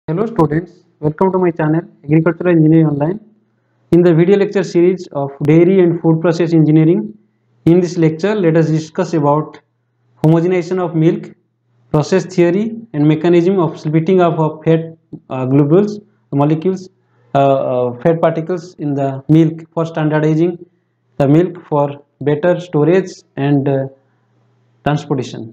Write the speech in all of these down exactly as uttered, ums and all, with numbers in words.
Hello students, welcome to my channel Agricultural Engineering Online. In the video lecture series of Dairy and Food Process Engineering, in this lecture let us discuss about homogenization of milk, process theory and mechanism of splitting up of fat uh, globules, molecules, uh, uh, fat particles in the milk for standardizing the milk for better storage and uh, transportation.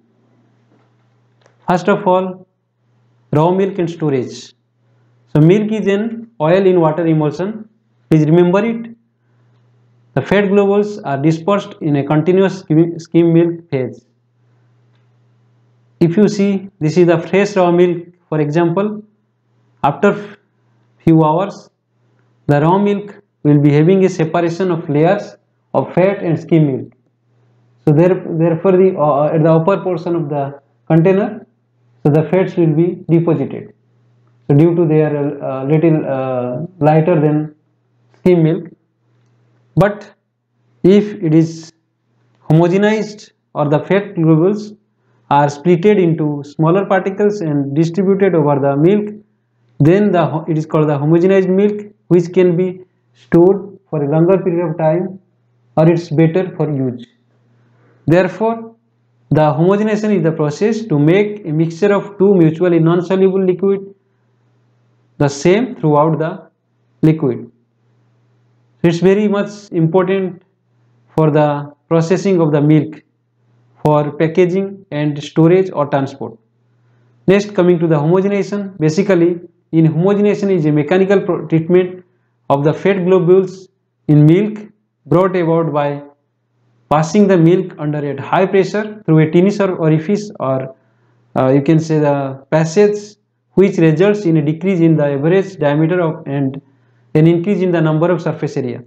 First of all, raw milk and storage. So milk is an oil in water emulsion. Please remember it. The fat globules are dispersed in a continuous skim milk phase. If you see, this is the fresh raw milk. For example, after few hours, the raw milk will be having a separation of layers of fat and skim milk. So there, therefore, the uh, at the upper portion of the container, so the fats will be deposited. So due to they are uh, little uh, lighter than skim milk, but if it is homogenized or the fat globules are splitted into smaller particles and distributed over the milk, then the it is called the homogenized milk, which can be stored for a longer period of time, or it's better for use. Therefore, the homogenization is the process to make a mixture of two mutually non-soluble liquid the same throughout the liquid. So it's very much important for the processing of the milk for packaging and storage or transport. Next, coming to the homogenization. Basically, in homogenization is a mechanical treatment of the fat globules in milk brought about by passing the milk under a high pressure through a tiny orifice, or uh, you can say the passage, which results in a decrease in the average diameter of and an increase in the number of surface area.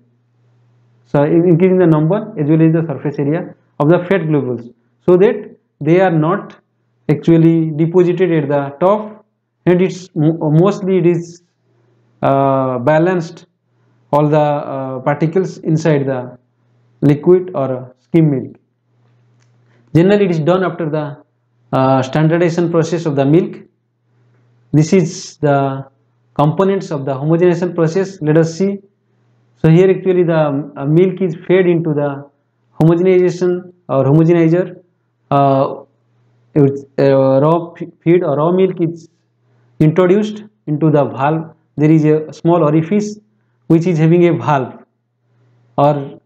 So increasing the number as well as the surface area of the fat globules, so that they are not actually deposited at the top, and it's mostly it is uh, balanced all the uh, particles inside the liquid or skim milk. Generally, it is done after the uh, standardization process of the milk. This is the components of the homogenization process. Let us see. So here actually the uh, milk is fed into the homogenization or homogenizer. Uh, uh, raw feed or raw milk is introduced into the valve. There is a small orifice which is having a valve, or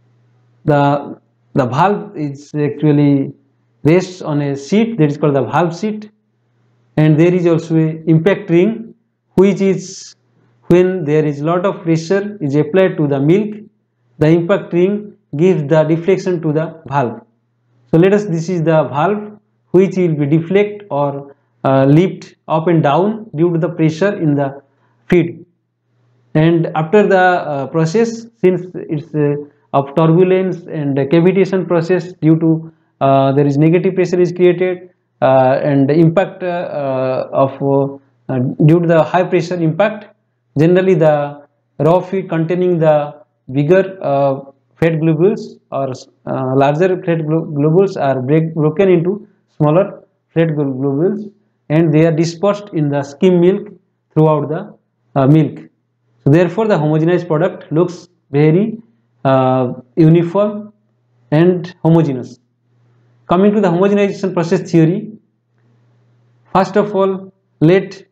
the the valve is actually rests on a seat that is called the valve seat, and there is also a impact ring, which is when there is lot of pressure is applied to the milk, the impact ring gives the deflection to the valve. So let us, this is the valve which will be deflect or uh, lift up and down due to the pressure in the feed. And after the uh, process, since it's uh, of turbulence and cavitation process, due to uh, there is negative pressure is created, uh, and the impact uh, of uh, due to the high pressure impact, generally the raw feed containing the bigger uh, fat globules or uh, larger fat globules are break, broken into smaller fat globules, and they are dispersed in the skim milk throughout the uh, milk. So therefore, the homogenized product looks very uh, uniform and homogeneous. Coming to the homogenization process theory, first of all, let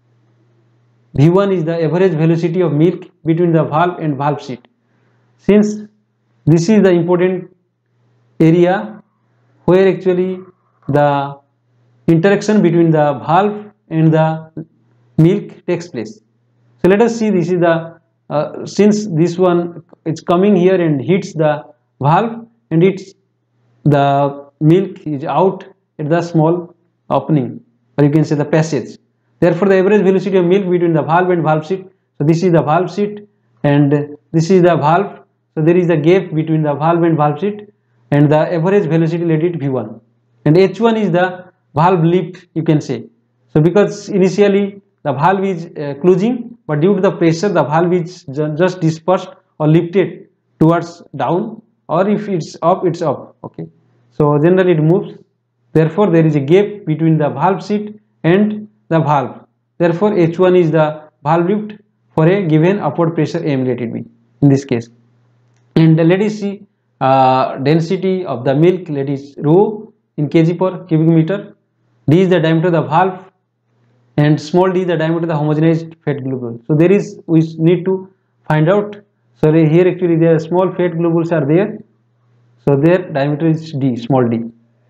V one is the average velocity of milk between the valve and valve seat. Since this is the important area where actually the interaction between the valve and the milk takes place. So let us see, this is the uh, since this one it's coming here and hits the valve, and it's the milk is out at the small opening, or you can say the passage. Therefore, the average velocity of milk between the valve and valve seat. So this is the valve seat, and this is the valve. So there is a gap between the valve and valve seat, and the average velocity, let it V one, and H one is the valve lift, you can say. So because initially the valve is uh, closing, but due to the pressure the valve is just dispersed or lifted towards down, or if it's up, it's up. Okay, so generally it moves. Therefore, there is a gap between the valve seat and the valve. Therefore H one is the valve lift for a given upward pressure M, let it be in this case. And let us see uh, density of the milk, let is rho in kg per cubic meter. D is the diameter of the valve and small d is the diameter of the homogenized fat globule. So there is, we need to find out. So here actually there are small fat globules are there, so their diameter is d, small d.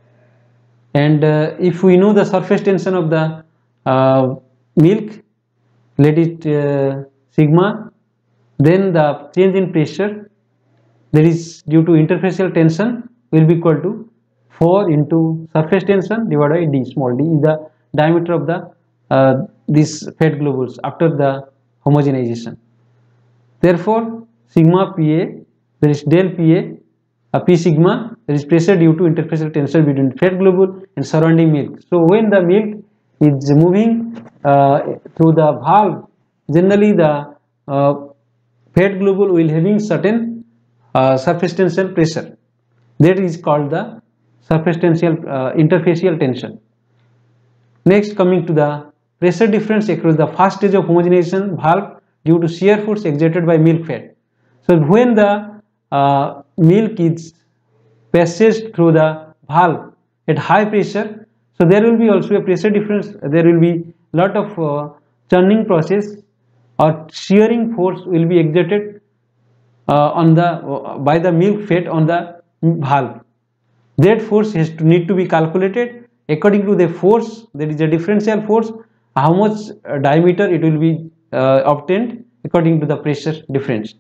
And uh, if we know the surface tension of the uh, milk, let it uh, sigma, then the change in pressure, that is due to interfacial tension, will be equal to four into surface tension divided by d, small d is the diameter of the uh, these fat globules after the homogenization. Therefore sigma Pa, there is del Pa, uh, P sigma, there is pressure due to interfacial tension between fat globule and surrounding milk. So when the milk is moving uh, through the valve, generally the uh, fat globule will having certain uh, surface tension pressure, that is called the surface tension uh, interfacial tension. Next, coming to the pressure difference across the first stage of homogenization valve due to shear force exerted by milk fat. So when the uh, milk is passed through the valve at high pressure, so there will be also a pressure difference, there will be lot of uh, churning process or shearing force will be exerted uh, on the uh, by the milk fat on the valve. That force has to need to be calculated according to the force, that is a differential force, how much uh, diameter it will be uh, obtained according to the pressure difference.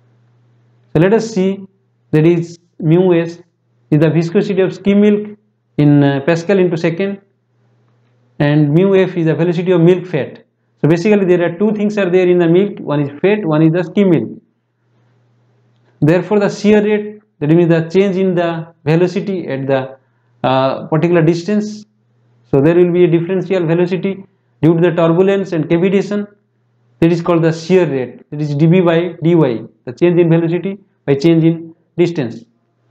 So let us see, that is mu s is the viscosity of skim milk in uh, Pascal into second, and mu f is the velocity of milk fat. So basically there are two things are there in the milk, one is fat, one is the skim milk. Therefore the shear rate, that means the change in the velocity at the uh, particular distance, so there will be a differential velocity due to the turbulence and cavitation, that is called the shear rate, that is dB by dy, the change in velocity by change in distance.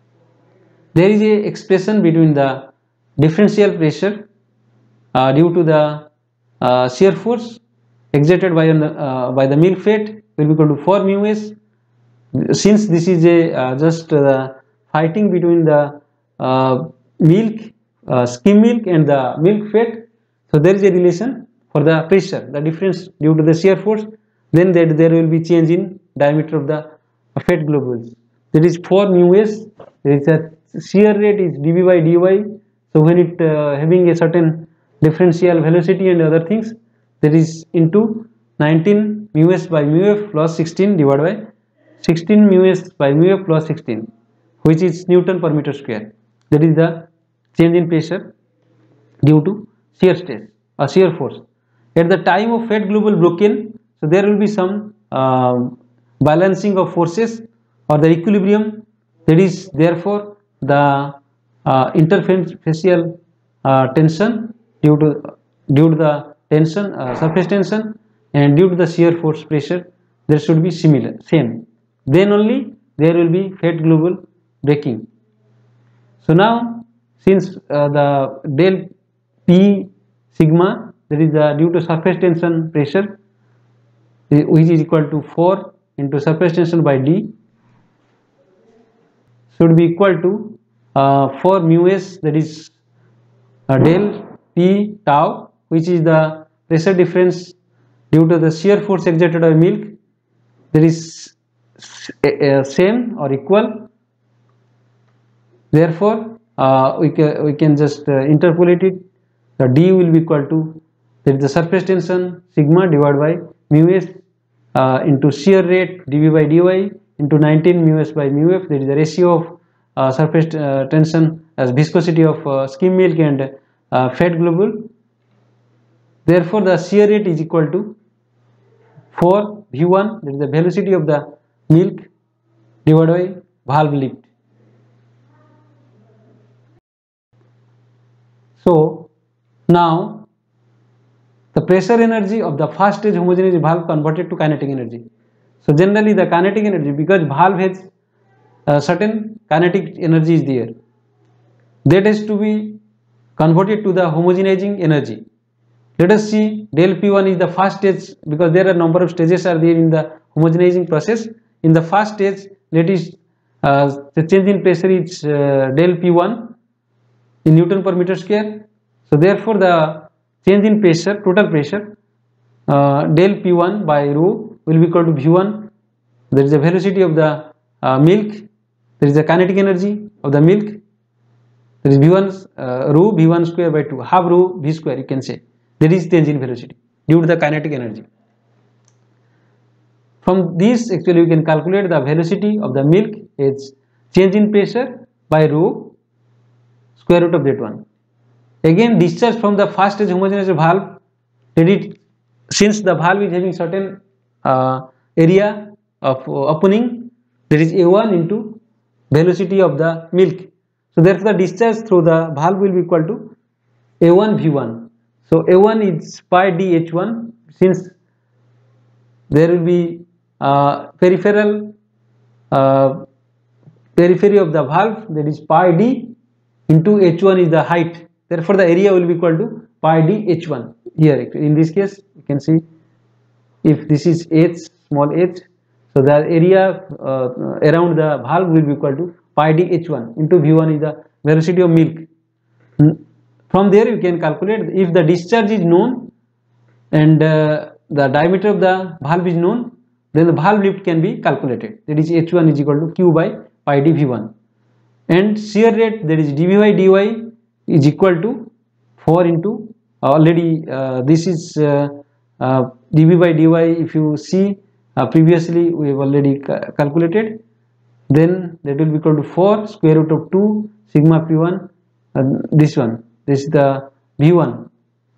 There is a expression between the differential pressure uh, due to the uh, shear force exerted by, uh, by the milk fat will be equal to four mu s. Since this is a uh, just uh, fighting between the uh, milk, uh, skim milk and the milk fat, so there is a relation for the pressure, the difference due to the shear force, then that there will be change in diameter of the fat globules, that is four mu s. There is a shear rate is dB by dy, so when it uh, having a certain differential velocity and other things, that is into nineteen mu s by mu f plus sixteen divided by sixteen mu s by mu f plus sixteen, which is Newton per meter square. That is the change in pressure due to shear stress or shear force. At the time of fat globule broken, so there will be some uh, balancing of forces or the equilibrium, that is therefore the uh, interfacial uh, tension due to due to the tension uh, surface tension and due to the shear force pressure, there should be similar same, then only there will be fat globule breaking. So now since uh, the del P sigma, that is the due to surface tension pressure, which is equal to four into surface tension by d, should be equal to uh, four mu s, that is uh, del P tau, which is the pressure difference due to the shear force exerted by milk, that is uh, same or equal. Therefore uh, we can we can just uh, interpolate it. The d will be equal to, that is the surface tension sigma divided by mu s uh, into shear rate dB by dy into nineteen mu s by mu f, that is the ratio of uh, surface uh, tension as viscosity of uh, skim milk and uh, fat globule. Therefore the shear rate is equal to four v one, that is the velocity of the milk divided by valve lift. So now the pressure energy of the first stage homogeneous valve converted to kinetic energy. So generally the kinetic energy, because valve has a certain kinetic energy is there, that has to be converted to the homogenizing energy. Let us see del P one is the first stage, because there are number of stages are there in the homogenizing process. In the first stage, let is uh, the change in pressure is uh, del P one in Newton per meter square. So therefore the change in pressure, total pressure, uh, del P one by rho will be equal to V one. There is a velocity of the uh, milk, there is a kinetic energy of the milk, there is V one uh, rho V one square by two, half rho V square you can say. There is change in velocity due to the kinetic energy. From this actually we can calculate the velocity of the milk is change in pressure by rho square root of that one. Again discharge from the first stage homogenizer valve, let it, since the valve is having certain uh, area of uh, opening, there is A one into velocity of the milk. So therefore the discharge through the valve will be equal to A one V one. So A one is pi d H one, since there will be uh, peripheral uh, periphery of the valve, that is pi d into H one is the height. Therefore the area will be equal to pi d H one. Here in this case you can see, if this is H, small h, so the area uh, around the valve will be equal to pi d H one into V one is the velocity of milk. From there you can calculate, if the discharge is known and uh, the diameter of the valve is known, then the valve lift can be calculated, that is H one is equal to Q by pi d V one. And shear rate, that is dV by dy is equal to four into uh, already uh, this is uh, uh, dV by dy, if you see uh, previously we have already ca calculated, then that will be equal to four square root of two sigma P one, uh, this one, this is the V one,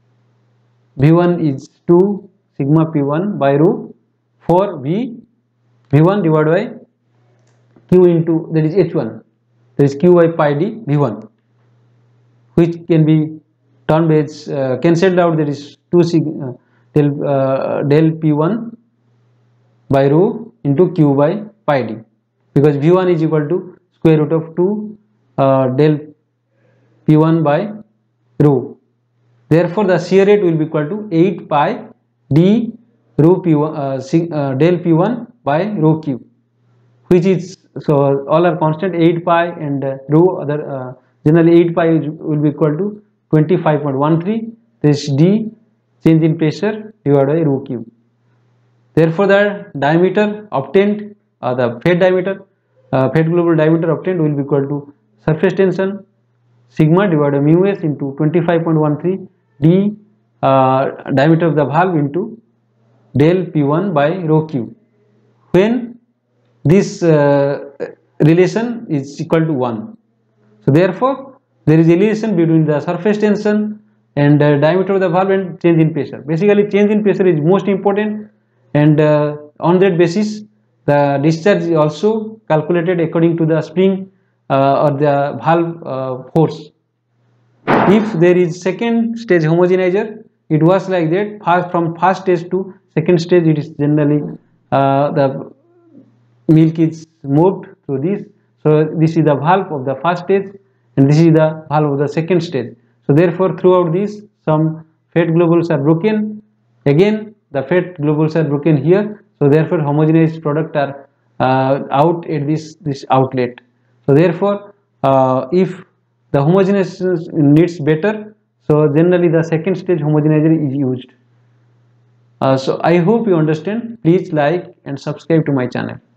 V one is two sigma P one by rho four V V one divided by Q into, that is H one, that is Q by pi d V one, which can be termed as uh, cancelled out, that is two sigma uh, del, uh, del P one by rho into Q by pi d, because V one is equal to square root of two uh, del P one by rho. Therefore the shear rate will be equal to eight pi d rho P one uh, sig, uh, del P one by rho Q, which is, so all are constant, eight pi and uh, rho other uh, generally eight pi is, will be equal to twenty-five point one three, this d change in pressure divided by rho Q. Therefore the diameter obtained, uh, the fed diameter, uh, fed global diameter obtained will be equal to surface tension sigma divided by mu s into twenty-five point one three d uh, diameter of the valve into del P one by rho Q, when this uh, relation is equal to one. So therefore there is a relation between the surface tension and uh, diameter of the valve and change in pressure. Basically change in pressure is most important, and uh, on that basis the discharge is also calculated according to the spring uh, or the valve uh, force. If there is second stage homogenizer, it was like that, fast, from first stage to second stage it is generally uh, the milk is moved through this. So this is the valve of the first stage and this is the valve of the second stage. So therefore throughout this some fat globules are broken, again the fat globules are broken here, so therefore homogenized product are uh, out at this this outlet. So therefore uh, if the homogenization needs better, so generally the second stage homogenizer is used. Uh, so I hope you understand. Please like and subscribe to my channel.